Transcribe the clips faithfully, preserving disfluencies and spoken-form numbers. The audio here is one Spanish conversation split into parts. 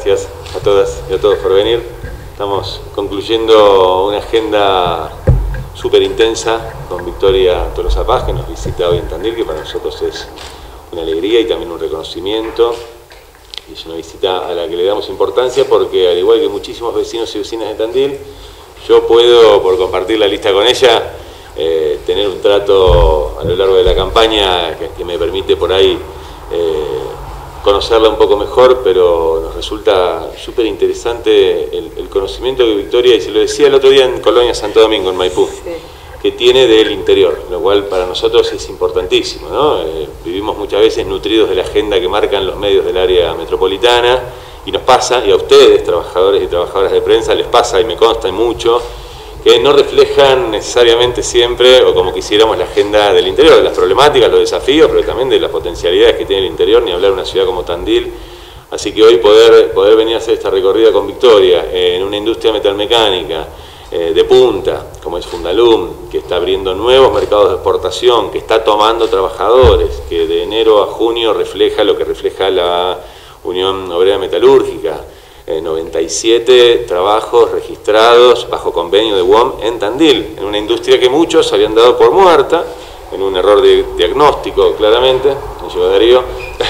gracias a todas y a todos por venir. Estamos concluyendo una agenda súper intensa con Victoria Tolosa Paz, que nos visita hoy en Tandil, que para nosotros es una alegría y también un reconocimiento. Y es una visita a la que le damos importancia porque, al igual que muchísimos vecinos y vecinas de Tandil, yo puedo, por compartir la lista con ella, eh, tener un trato a lo largo de la campaña que, que me permite por ahí eh, conocerla un poco mejor, pero nos resulta súper interesante el, el conocimiento que Victoria, y se lo decía el otro día en Colonia Santo Domingo, en Maipú, sí, que tiene del interior, lo cual para nosotros es importantísimo, ¿no? Eh, vivimos muchas veces nutridos de la agenda que marcan los medios del área metropolitana, y nos pasa, y a ustedes, trabajadores y trabajadoras de prensa, les pasa, y me consta mucho, que no reflejan necesariamente siempre, o como quisiéramos, la agenda del interior, de las problemáticas, los desafíos, pero también de las potencialidades que tiene el interior, ni hablar de una ciudad como Tandil. Así que hoy poder, poder venir a hacer esta recorrida con Victoria eh, en una industria metalmecánica eh, de punta, como es Fundalum, que está abriendo nuevos mercados de exportación, que está tomando trabajadores, que de enero a junio refleja lo que refleja la Unión Obrera Metalúrgica, Eh, noventa y siete trabajos registrados bajo convenio de U O M en Tandil, en una industria que muchos habían dado por muerta, en un error de diagnóstico claramente, me llegó Darío,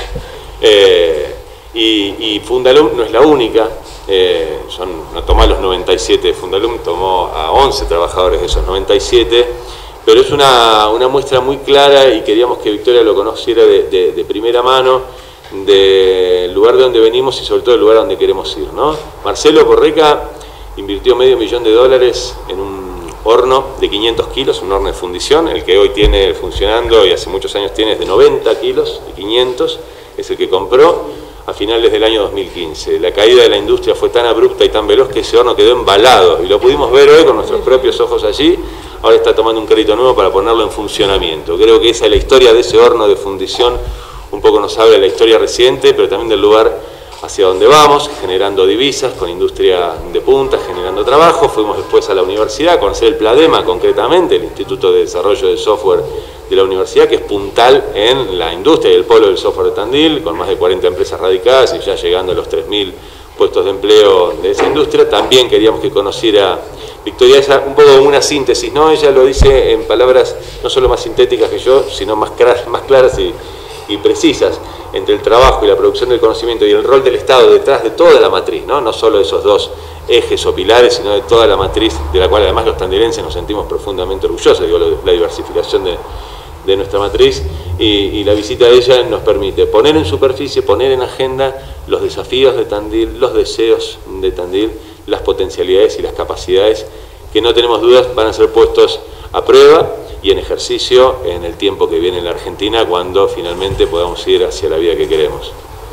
eh, y, y Fundalum no es la única, eh, son, no tomó a los noventa y siete de Fundalum, tomó a once trabajadores de esos noventa y siete, pero es una, una muestra muy clara, y queríamos que Victoria lo conociera de, de, de primera mano, del lugar de donde venimos y sobre todo del lugar a donde queremos ir, ¿no? Marcelo Correca invirtió medio millón de dólares en un horno de quinientos kilos, un horno de fundición, el que hoy tiene funcionando y hace muchos años tiene es de noventa kilos, de quinientos, es el que compró a finales del año dos mil quince. La caída de la industria fue tan abrupta y tan veloz que ese horno quedó embalado, y lo pudimos ver hoy con nuestros propios ojos allí. Ahora está tomando un crédito nuevo para ponerlo en funcionamiento. Creo que esa es la historia de ese horno de fundición. Un poco nos habla de la historia reciente, pero también del lugar hacia donde vamos, generando divisas, con industria de punta, generando trabajo. Fuimos después a la universidad a conocer el PLADEMA, concretamente, el Instituto de Desarrollo de Software de la universidad, que es puntal en la industria y el polo del software de Tandil, con más de cuarenta empresas radicadas y ya llegando a los tres mil puestos de empleo de esa industria. También queríamos que conociera Victoria, ella un poco una síntesis, ¿no? Ella lo dice en palabras no solo más sintéticas que yo, sino más claras, más claras y y precisas, entre el trabajo y la producción del conocimiento y el rol del Estado detrás de toda la matriz, ¿no? No solo esos dos ejes o pilares, sino de toda la matriz, de la cual además los tandilenses nos sentimos profundamente orgullosos, digo, la diversificación de, de nuestra matriz, y, y la visita de ella nos permite poner en superficie, poner en agenda los desafíos de Tandil, los deseos de Tandil, las potencialidades y las capacidades que no tenemos dudas van a ser puestos a prueba y en ejercicio en el tiempo que viene en la Argentina, cuando finalmente podamos ir hacia la vida que queremos.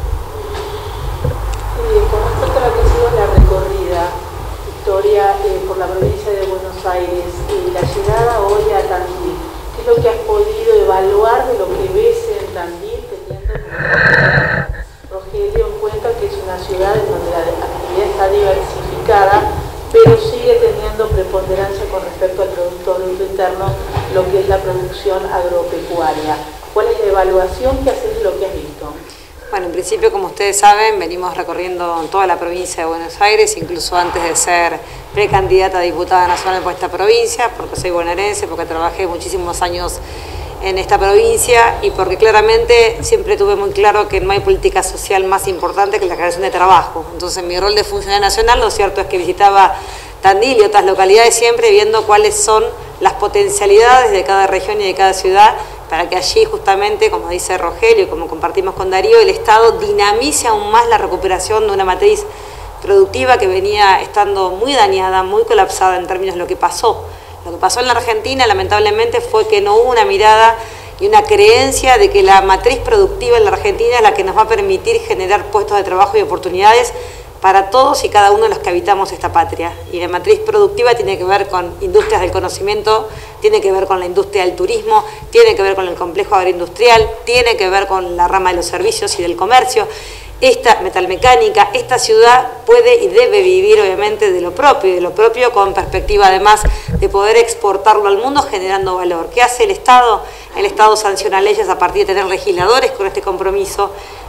Eh, con respecto a lo que ha sido la recorrida, Victoria, eh, por la provincia de Buenos Aires, y eh, la llegada hoy a Tandil, ¿qué es lo que has podido evaluar de lo que ves en Tandil, teniendo Rogelio en cuenta que es una ciudad en donde la actividad está diversificada, pero sigue teniendo preponderancia con respecto al Producto Bruto Interno, lo que es la producción agropecuaria? ¿Cuál es la evaluación que haces de lo que has visto? Bueno, en principio, como ustedes saben, venimos recorriendo toda la provincia de Buenos Aires, incluso antes de ser precandidata a diputada nacional por esta provincia, porque soy bonaerense, porque trabajé muchísimos años en esta provincia y porque claramente siempre tuve muy claro que no hay política social más importante que la creación de trabajo. Entonces, mi rol de funcionaria nacional, lo cierto es que visitaba Tandil y otras localidades siempre viendo cuáles son las potencialidades de cada región y de cada ciudad, para que allí justamente, como dice Rogelio y como compartimos con Darío, el Estado dinamice aún más la recuperación de una matriz productiva que venía estando muy dañada, muy colapsada en términos de lo que pasó. Lo que pasó en la Argentina, lamentablemente, fue que no hubo una mirada y una creencia de que la matriz productiva en la Argentina es la que nos va a permitir generar puestos de trabajo y oportunidades para todos y cada uno de los que habitamos esta patria. Y la matriz productiva tiene que ver con industrias del conocimiento, tiene que ver con la industria del turismo, tiene que ver con el complejo agroindustrial, tiene que ver con la rama de los servicios y del comercio. Esta metalmecánica, esta ciudad puede y debe vivir obviamente de lo propio, y de lo propio con perspectiva además de poder exportarlo al mundo generando valor. ¿Qué hace el Estado? El Estado sanciona leyes a partir de tener legisladores con este compromiso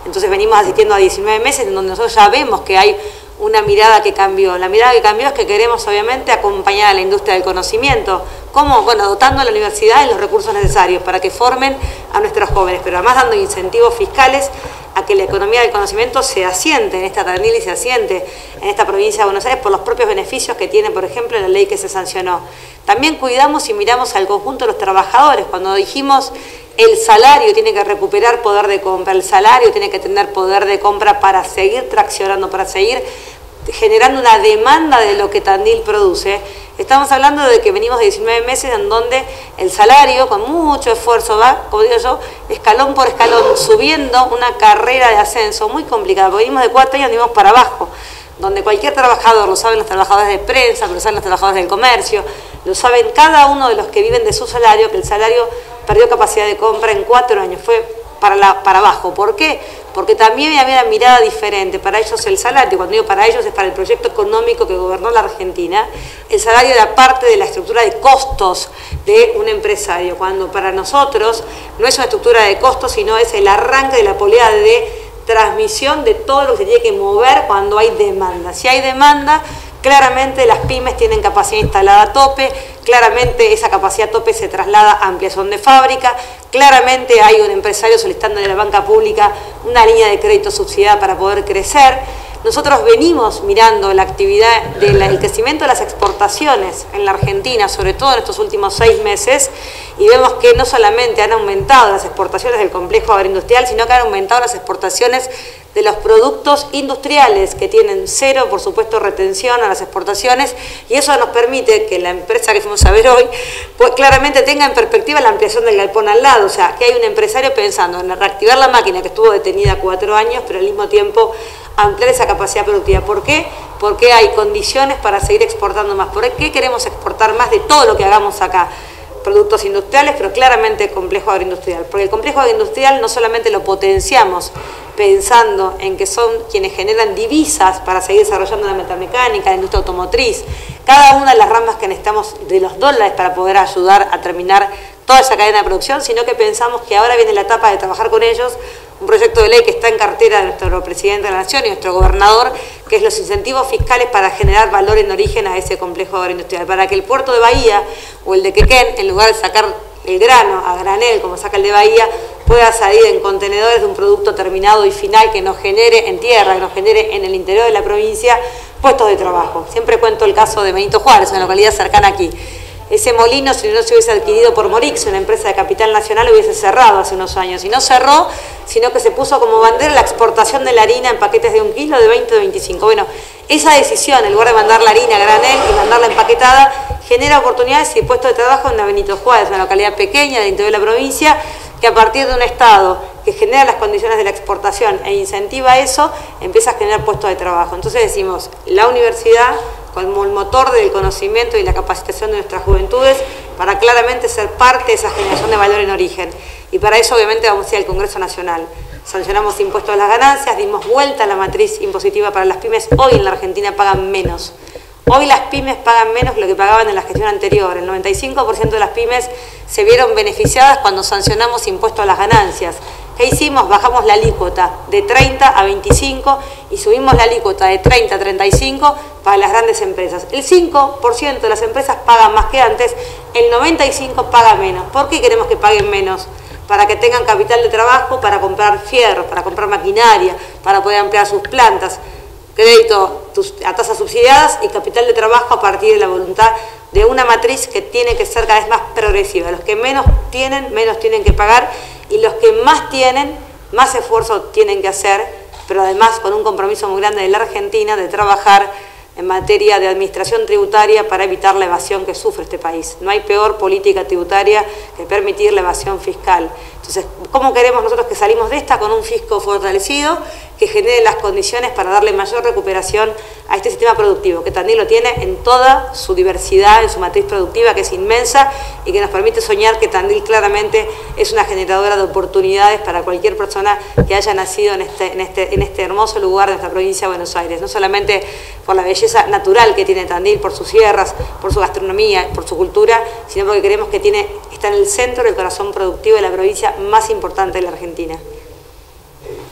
Entonces venimos asistiendo a diecinueve meses en donde nosotros ya vemos que hay una mirada que cambió. La mirada que cambió es que queremos obviamente acompañar a la industria del conocimiento. ¿Cómo? Bueno, dotando a la universidad de los recursos necesarios para que formen a nuestros jóvenes, pero además dando incentivos fiscales a que la economía del conocimiento se asiente en esta Tandil y se asiente en esta provincia de Buenos Aires por los propios beneficios que tiene, por ejemplo, la ley que se sancionó. También cuidamos y miramos al conjunto de los trabajadores. Cuando dijimos el salario tiene que recuperar poder de compra, el salario tiene que tener poder de compra para seguir traccionando, para seguir generando una demanda de lo que Tandil produce. Estamos hablando de que venimos de diecinueve meses en donde el salario, con mucho esfuerzo, va, como digo yo, escalón por escalón, subiendo una carrera de ascenso muy complicada, porque venimos de cuatro años y venimos para abajo, donde cualquier trabajador, lo saben los trabajadores de prensa, lo saben los trabajadores del comercio, lo saben cada uno de los que viven de su salario, que el salario perdió capacidad de compra en cuatro años, fue para, la, para abajo. ¿Por qué? Porque también había una mirada diferente. Para ellos el salario, cuando digo para ellos es para el proyecto económico que gobernó la Argentina, el salario era parte de la estructura de costos de un empresario, cuando para nosotros no es una estructura de costos, sino es el arranque de la política de transmisión de todo lo que se tiene que mover cuando hay demanda. Si hay demanda, claramente las pymes tienen capacidad instalada a tope, claramente esa capacidad a tope se traslada a ampliación de fábrica, claramente hay un empresario solicitando de la banca pública una línea de crédito subsidiada para poder crecer. Nosotros venimos mirando la actividad del crecimiento de las exportaciones en la Argentina, sobre todo en estos últimos seis meses, y vemos que no solamente han aumentado las exportaciones del complejo agroindustrial, sino que han aumentado las exportaciones de los productos industriales, que tienen cero, por supuesto, retención a las exportaciones, y eso nos permite que la empresa que fuimos a ver hoy, pues claramente tenga en perspectiva la ampliación del galpón al lado, o sea, que hay un empresario pensando en reactivar la máquina que estuvo detenida cuatro años, pero al mismo tiempo ampliar esa capacidad productiva. ¿Por qué? Porque hay condiciones para seguir exportando más. ¿Por qué queremos exportar más de todo lo que hagamos acá? Productos industriales, pero claramente el complejo agroindustrial. Porque el complejo agroindustrial no solamente lo potenciamos pensando en que son quienes generan divisas para seguir desarrollando la metalmecánica, la industria automotriz, cada una de las ramas que necesitamos de los dólares para poder ayudar a terminar toda esa cadena de producción, sino que pensamos que ahora viene la etapa de trabajar con ellos un proyecto de ley que está en cartera de nuestro presidente de la Nación y nuestro gobernador, que es los incentivos fiscales para generar valor en origen a ese complejo agroindustrial, para que el puerto de Bahía o el de Quequén, en lugar de sacar el grano a granel, como saca el de Bahía, pueda salir en contenedores de un producto terminado y final que nos genere en tierra, que nos genere en el interior de la provincia puestos de trabajo. Siempre cuento el caso de Benito Juárez, una localidad cercana aquí. Ese molino, si no se hubiese adquirido por Morix, una empresa de capital nacional, hubiese cerrado hace unos años. Y no cerró, sino que se puso como bandera la exportación de la harina en paquetes de un kilo, de veinte o de veinticinco. Bueno, esa decisión, en lugar de mandar la harina a granel y mandarla empaquetada, genera oportunidades y puestos de trabajo en Benito Juárez, una localidad pequeña del interior de la provincia, que a partir de un Estado que genera las condiciones de la exportación e incentiva eso, empieza a generar puestos de trabajo. Entonces decimos, la universidad como el motor del conocimiento y la capacitación de nuestras juventudes para claramente ser parte de esa generación de valor en origen. Y para eso obviamente vamos a ir al Congreso Nacional. Sancionamos impuestos a las ganancias, dimos vuelta a la matriz impositiva para las pymes. Hoy en la Argentina pagan menos. Hoy las pymes pagan menos que lo que pagaban en la gestión anterior. El noventa y cinco por ciento de las pymes se vieron beneficiadas cuando sancionamos impuestos a las ganancias. ¿Qué hicimos? Bajamos la alícuota de treinta a veinticinco y subimos la alícuota de treinta a treinta y cinco para las grandes empresas. El cinco por ciento de las empresas pagan más que antes, el noventa y cinco por ciento paga menos. ¿Por qué queremos que paguen menos? Para que tengan capital de trabajo, para comprar fierros, para comprar maquinaria, para poder ampliar sus plantas. Crédito a tasas subsidiadas y capital de trabajo a partir de la voluntad de una matriz que tiene que ser cada vez más progresiva. Los que menos tienen, menos tienen que pagar, y los que más tienen, más esfuerzo tienen que hacer, pero además con un compromiso muy grande de la Argentina de trabajar en materia de administración tributaria para evitar la evasión que sufre este país. No hay peor política tributaria que permitir la evasión fiscal. Entonces, ¿cómo queremos nosotros que salimos de esta? Con un fisco fortalecido que genere las condiciones para darle mayor recuperación a este sistema productivo, que también lo tiene en toda su diversidad, en su matriz productiva, que es inmensa y que nos permite soñar que Tandil claramente es una generadora de oportunidades para cualquier persona que haya nacido en este, en este, en este hermoso lugar de nuestra provincia de Buenos Aires, no solamente por la belleza natural que tiene Tandil, por sus sierras, por su gastronomía, por su cultura, sino porque queremos que tiene, está en el centro del corazón productivo de la provincia más importante de la Argentina.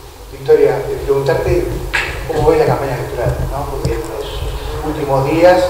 Victoria, eh, preguntarte cómo ves la campaña electoral, ¿no? Porque en los últimos días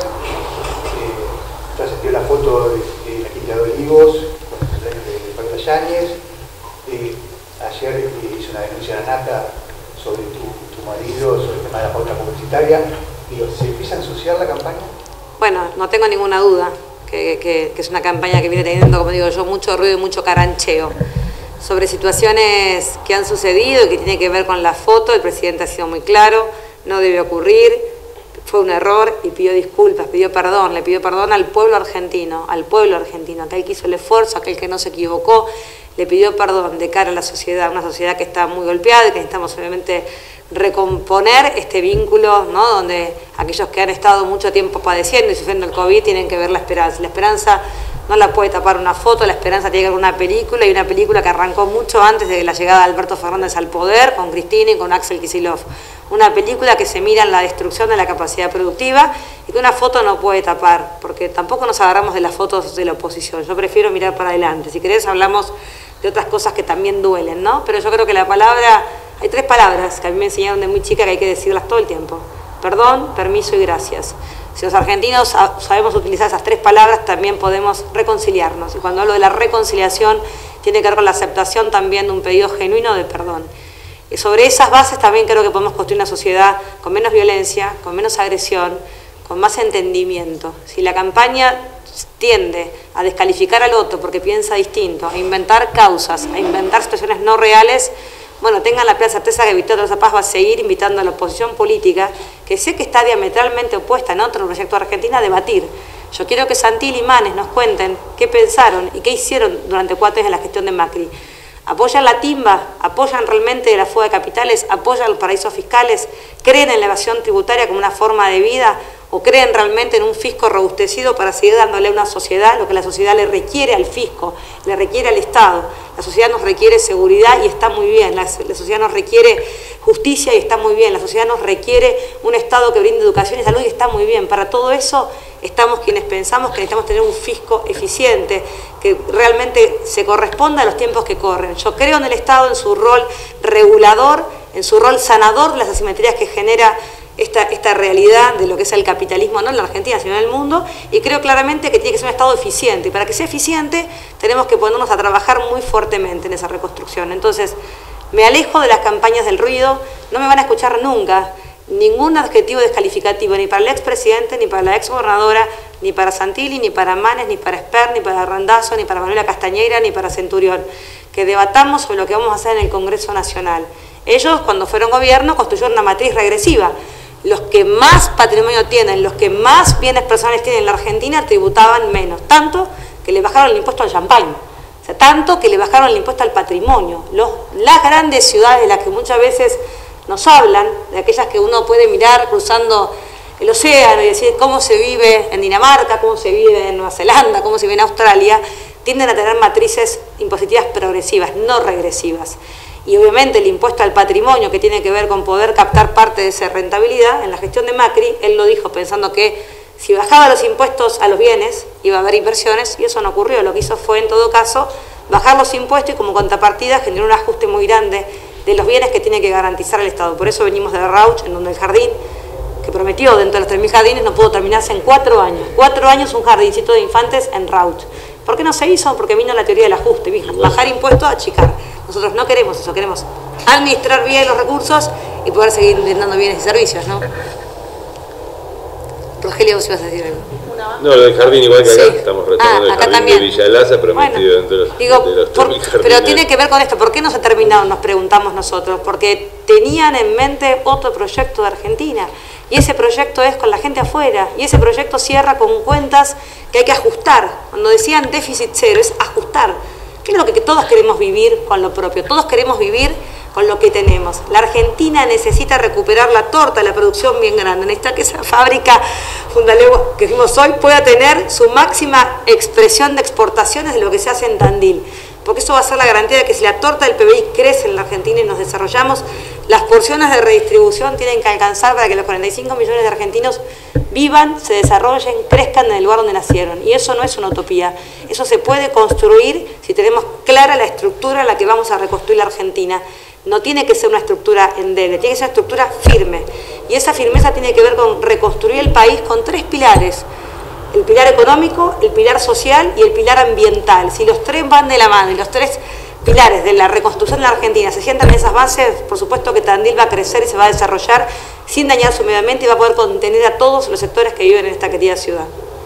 eh, trascendió la foto de, de la Quinta de Olivos con el cumpleaños de, de Pablo Yáñez. Eh, ayer eh, hizo una denuncia a la Nata sobre tu, tu marido, sobre el tema de la pauta publicitaria. Digo, ¿se empieza a ensuciar la campaña? Bueno, no tengo ninguna duda que, que, que es una campaña que viene teniendo, como digo yo, mucho ruido y mucho carancheo. Sobre situaciones que han sucedido y que tiene que ver con la foto, el presidente ha sido muy claro, no debe ocurrir, fue un error y pidió disculpas, pidió perdón, le pidió perdón al pueblo argentino, al pueblo argentino, aquel que hizo el esfuerzo, aquel que no se equivocó, le pidió perdón de cara a la sociedad, una sociedad que está muy golpeada y que necesitamos obviamente recomponer este vínculo, ¿no? Donde aquellos que han estado mucho tiempo padeciendo y sufriendo el COVID tienen que ver la esperanza. La esperanza no la puede tapar una foto, la esperanza tiene que ver una película, y una película que arrancó mucho antes de la llegada de Alberto Fernández al poder, con Cristina y con Axel Kicillof. Una película que se mira en la destrucción de la capacidad productiva y que una foto no puede tapar, porque tampoco nos agarramos de las fotos de la oposición. Yo prefiero mirar para adelante. Si querés hablamos de otras cosas que también duelen, ¿no? Pero yo creo que la palabra, hay tres palabras que a mí me enseñaron de muy chica que hay que decirlas todo el tiempo: perdón, permiso y gracias. Si los argentinos sabemos utilizar esas tres palabras, también podemos reconciliarnos. Y cuando hablo de la reconciliación, tiene que ver con la aceptación también de un pedido genuino de perdón. Y sobre esas bases también creo que podemos construir una sociedad con menos violencia, con menos agresión, con más entendimiento. Si la campaña tiende a descalificar al otro porque piensa distinto, a inventar causas, a inventar situaciones no reales, bueno, tengan la plena certeza que Victoria Tolosa Paz va a seguir invitando a la oposición política, que sé que está diametralmente opuesta en otro proyecto de Argentina, a debatir. Yo quiero que Santilli y Manes nos cuenten qué pensaron y qué hicieron durante cuatro años en la gestión de Macri. ¿Apoyan la timba? ¿Apoyan realmente la fuga de capitales? ¿Apoyan los paraísos fiscales? ¿Creen en la evasión tributaria como una forma de vida? ¿O creen realmente en un fisco robustecido para seguir dándole a una sociedad lo que la sociedad le requiere al fisco, le requiere al Estado? La sociedad nos requiere seguridad y está muy bien, la, la sociedad nos requiere justicia y está muy bien, la sociedad nos requiere un Estado que brinde educación y salud y está muy bien. Para todo eso estamos quienes pensamos que necesitamos tener un fisco eficiente, que realmente se corresponda a los tiempos que corren. Yo creo en el Estado, en su rol regulador, en su rol sanador de las asimetrías que genera Esta, esta realidad de lo que es el capitalismo, no en la Argentina, sino en el mundo, y creo claramente que tiene que ser un Estado eficiente, y para que sea eficiente tenemos que ponernos a trabajar muy fuertemente en esa reconstrucción. Entonces, me alejo de las campañas del ruido, no me van a escuchar nunca ningún adjetivo descalificativo, ni para el expresidente, ni para la exgobernadora, ni para Santilli, ni para Manes, ni para Esper, ni para Randazzo, ni para Manuela Castañeira, ni para Centurión. Que debatamos sobre lo que vamos a hacer en el Congreso Nacional. Ellos, cuando fueron gobierno, construyeron una matriz regresiva. Los que más patrimonio tienen, los que más bienes personales tienen en la Argentina, tributaban menos. Tanto que le bajaron el impuesto al champagne. O sea, tanto que le bajaron el impuesto al patrimonio. Los, las grandes ciudades de las que muchas veces nos hablan, de aquellas que uno puede mirar cruzando el océano y decir cómo se vive en Dinamarca, cómo se vive en Nueva Zelanda, cómo se vive en Australia, tienden a tener matrices impositivas progresivas, no regresivas. Y obviamente el impuesto al patrimonio, que tiene que ver con poder captar parte de esa rentabilidad, en la gestión de Macri, él lo dijo pensando que si bajaba los impuestos a los bienes, iba a haber inversiones, y eso no ocurrió. Lo que hizo fue, en todo caso, bajar los impuestos y como contrapartida generó un ajuste muy grande de los bienes que tiene que garantizar el Estado. Por eso venimos de Rauch, en donde el jardín que prometió dentro de los tres mil jardines no pudo terminarse en cuatro años. Cuatro años un jardincito de infantes en Rauch. ¿Por qué no se hizo? Porque vino la teoría del ajuste, bajar impuestos, achicar. Nosotros no queremos eso, queremos administrar bien los recursos y poder seguir brindando bienes y servicios, ¿no? Rogelio, vos ibas a decir algo. No, lo del jardín igual que acá, Sí. estamos retomando Ah, el acá jardín también. de Villa Laza, prometido Bueno, dentro de los, digo, de los por- tres mil jardines. pero tiene que ver con esto, ¿por qué no se terminaron? Nos preguntamos nosotros, porque tenían en mente otro proyecto de Argentina, y ese proyecto es con la gente afuera, y ese proyecto cierra con cuentas que hay que ajustar. Cuando decían déficit cero, es ajustar. ¿Qué es lo que todos queremos vivir con lo propio? Todos queremos vivir con lo que tenemos. La Argentina necesita recuperar la torta, la producción bien grande. Necesita que esa fábrica Fundalegua que vimos hoy pueda tener su máxima expresión de exportaciones de lo que se hace en Tandil. Porque eso va a ser la garantía de que si la torta del P B I crece en la Argentina y nos desarrollamos, las porciones de redistribución tienen que alcanzar para que los cuarenta y cinco millones de argentinos vivan, se desarrollen, crezcan en el lugar donde nacieron. Y eso no es una utopía. Eso se puede construir si tenemos clara la estructura en la que vamos a reconstruir la Argentina. no tiene que ser una estructura endeble, tiene que ser una estructura firme. Y esa firmeza tiene que ver con reconstruir el país con tres pilares: el pilar económico, el pilar social y el pilar ambiental. Si los tres van de la mano y los tres pilares de la reconstrucción de la Argentina se sientan en esas bases, por supuesto que Tandil va a crecer y se va a desarrollar sin dañar su medio ambiente y va a poder contener a todos los sectores que viven en esta querida ciudad.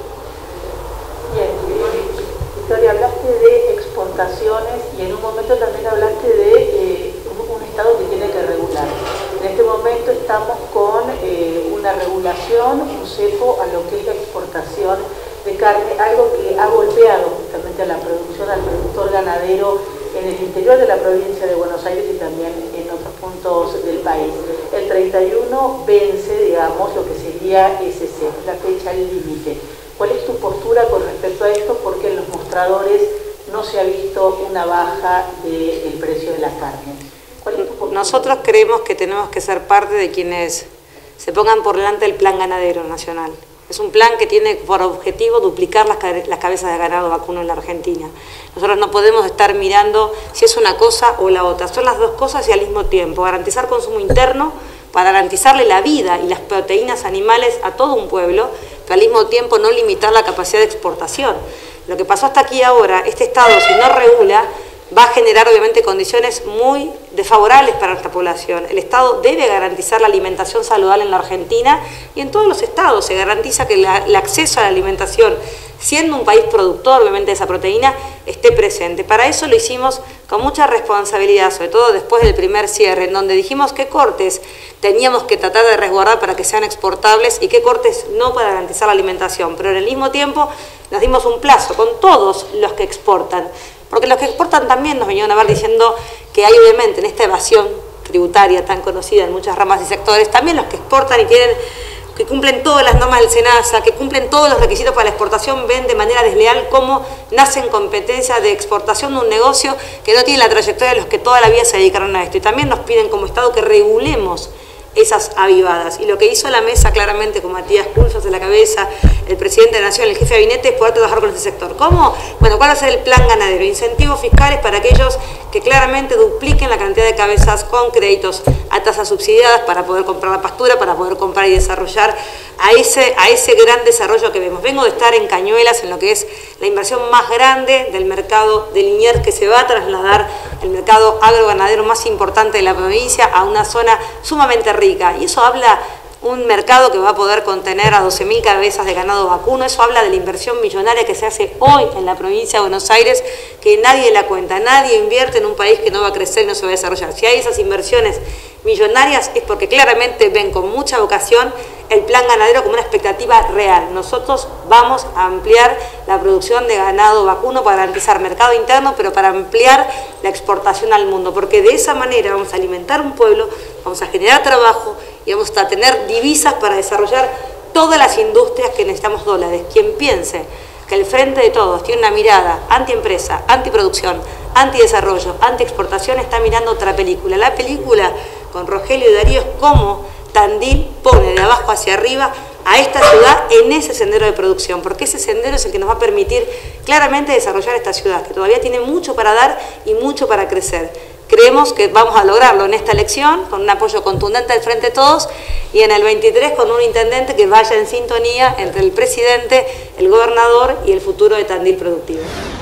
Bien, Victoria, hablaste de exportaciones y en un momento también hablaste de eh, un, un Estado que tiene que regular. En este momento estamos con eh, una regulación, un cepo a lo que es la exportación de carne, algo que ha golpeado justamente a la producción, al productor ganadero en el interior de la provincia de Buenos Aires y también en otros puntos del país. El treinta y uno vence, digamos, lo que sería ese cepo, la fecha límite. ¿Cuál es tu postura con respecto a esto? Porque en los mostradores no se ha visto una baja del precio de la carne. ¿Cuál es tu postura? Nosotros creemos que tenemos que ser parte de quienes se pongan por delante del Plan Ganadero Nacional. Es un plan que tiene por objetivo duplicar las, las cabezas de ganado vacuno en la Argentina. Nosotros no podemos estar mirando si es una cosa o la otra. Son las dos cosas y al mismo tiempo. Garantizar consumo interno para garantizarle la vida y las proteínas animales a todo un pueblo, pero al mismo tiempo no limitar la capacidad de exportación. Lo que pasó hasta aquí ahora, este Estado, si no regula, va a generar obviamente condiciones muy desfavorables para nuestra población. El Estado debe garantizar la alimentación saludable en la Argentina y en todos los estados se garantiza que la, el acceso a la alimentación, siendo un país productor obviamente de esa proteína, esté presente. Para eso lo hicimos con mucha responsabilidad, sobre todo después del primer cierre, en donde dijimos qué cortes teníamos que tratar de resguardar para que sean exportables y qué cortes no para garantizar la alimentación. Pero en el mismo tiempo nos dimos un plazo con todos los que exportan, porque los que exportan también nos vinieron a ver diciendo que hay obviamente en esta evasión tributaria tan conocida en muchas ramas y sectores, también los que exportan y tienen, que cumplen todas las normas del SENASA, que cumplen todos los requisitos para la exportación, ven de manera desleal cómo nacen competencias de exportación de un negocio que no tiene la trayectoria de los que toda la vida se dedicaron a esto. Y también nos piden como Estado que regulemos esas avivadas. Y lo que hizo la mesa claramente con Matías Culfas en la cabeza, el presidente de la Nación, el jefe de gabinete, es poder trabajar con este sector. ¿Cómo? Bueno, ¿cuál va a ser el plan ganadero? Incentivos fiscales para aquellos que claramente dupliquen la cantidad de cabezas con créditos a tasas subsidiadas para poder comprar la pastura, para poder comprar y desarrollar a ese, a ese gran desarrollo que vemos. Vengo de estar en Cañuelas, en lo que es la inversión más grande del mercado de Liniers, que se va a trasladar el mercado agroganadero más importante de la provincia a una zona sumamente rica. Y eso habla un mercado que va a poder contener a doce mil cabezas de ganado vacuno. Eso habla de la inversión millonaria que se hace hoy en la provincia de Buenos Aires, que nadie la cuenta. Nadie invierte en un país que no va a crecer y no se va a desarrollar. Si hay esas inversiones millonarias es porque claramente ven con mucha vocación el plan ganadero como una expectativa real. Nosotros vamos a ampliar la producción de ganado vacuno para garantizar mercado interno, pero para ampliar la exportación al mundo, porque de esa manera vamos a alimentar un pueblo, vamos a generar trabajo y vamos a tener divisas para desarrollar todas las industrias que necesitamos dólares. Quien piense que el Frente de Todos tiene una mirada antiempresa, antiproducción, antidesarrollo, antiexportación, está mirando otra película. La película con Rogelio y Darío es cómo Tandil pone de abajo hacia arriba a esta ciudad en ese sendero de producción, porque ese sendero es el que nos va a permitir claramente desarrollar esta ciudad, que todavía tiene mucho para dar y mucho para crecer. Creemos que vamos a lograrlo en esta elección, con un apoyo contundente del Frente de Todos, y en el veintitrés con un intendente que vaya en sintonía entre el presidente, el gobernador y el futuro de Tandil productivo.